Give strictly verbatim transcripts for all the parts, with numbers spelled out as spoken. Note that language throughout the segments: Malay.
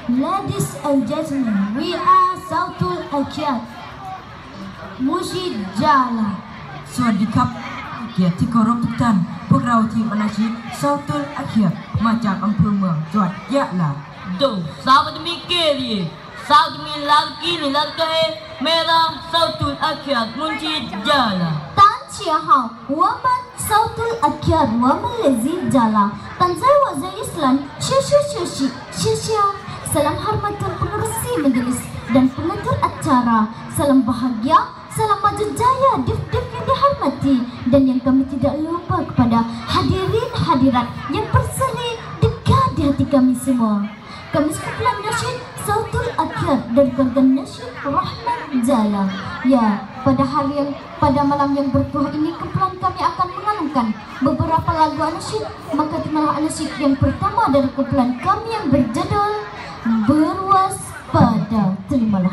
Ladies and gentlemen, we are Sautul Akyat Mushid Jala. สวัสดีครับเกียรติที่เคารพทุกท่านพวกเราทีมอนาชิตซาตุลอาเคียมาจากอำเภอเมืองจังหวัดยะลา Do sahabat mikir sahabat lelaki ni lelaki merah Sautul Akyat Muncit Jala. 大家好，我们Sautul Akyat 我们 Lazim Jala Tanzai Wazir Islam Syasya Syasya Syasya Salam hormatan pengerusi majlis dan pengatur acara. Salam bahagia, salam maju jaya, dif-dif yang dihormati. Dan yang kami tidak lupa kepada hadirin hadirat yang berseri dekat di hati kami semua. Kami sekumpulan nasyid Sautul Akyat dan keluarga nasyid Rahmat Jala. Ya, pada hari yang pada malam yang bertuah ini kumpulan kami akan mengalungkan beberapa lagu anasyid. Maka terimalah anasyid yang pertama dari kumpulan kami yang berjudul Berwaspada. Terimalah.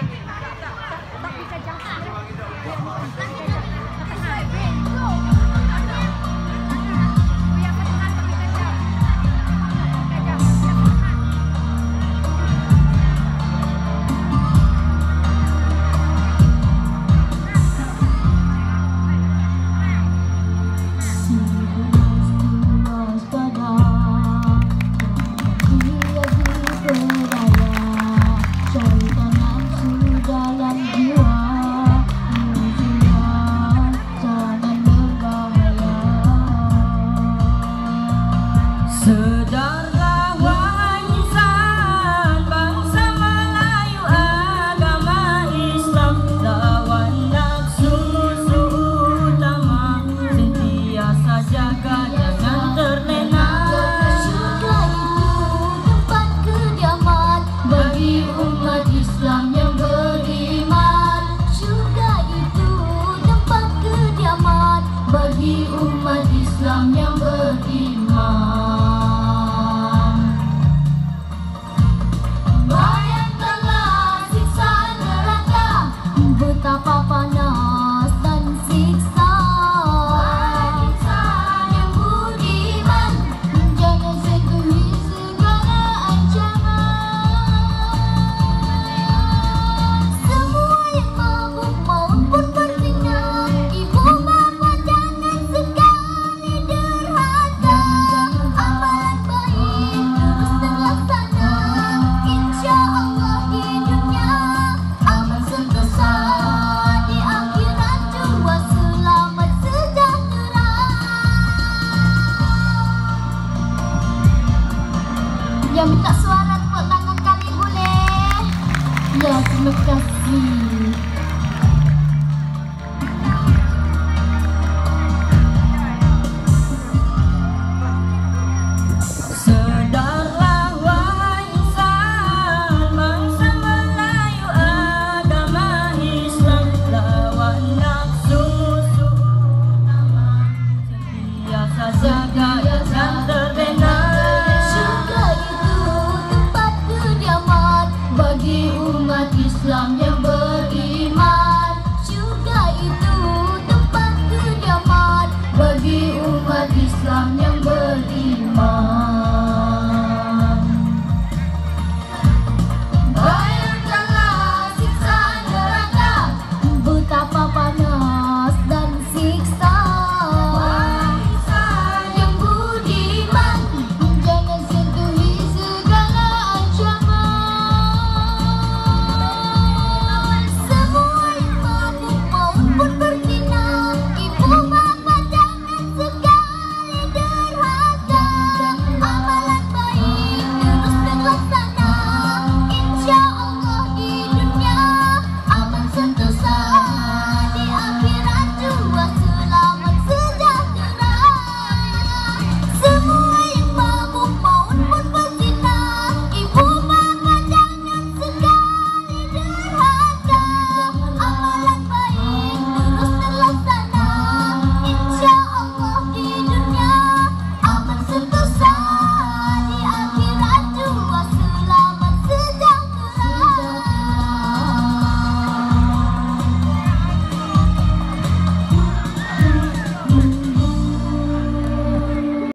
Saudara warisan bangsa Melayu agama Islam, lawan nafsu utama, sentiasa jaga jangan terlena. Syurga itu tempat kediaman bagi umat Islam yang beriman. Syurga itu tempat kediaman bagi umat Islam yang beriman. Betapa panas dan siksa insan yang budiman, jangan sentuhi segala ancaman. Semua yang mabuk maupun berzina, ibu bapa jangan sekali derhaka. Amalan baik terus terlaksana, insya Allah hidupnya aman sentosa. Yang minta suara tepuk tangan kali boleh? Ya, terima kasih.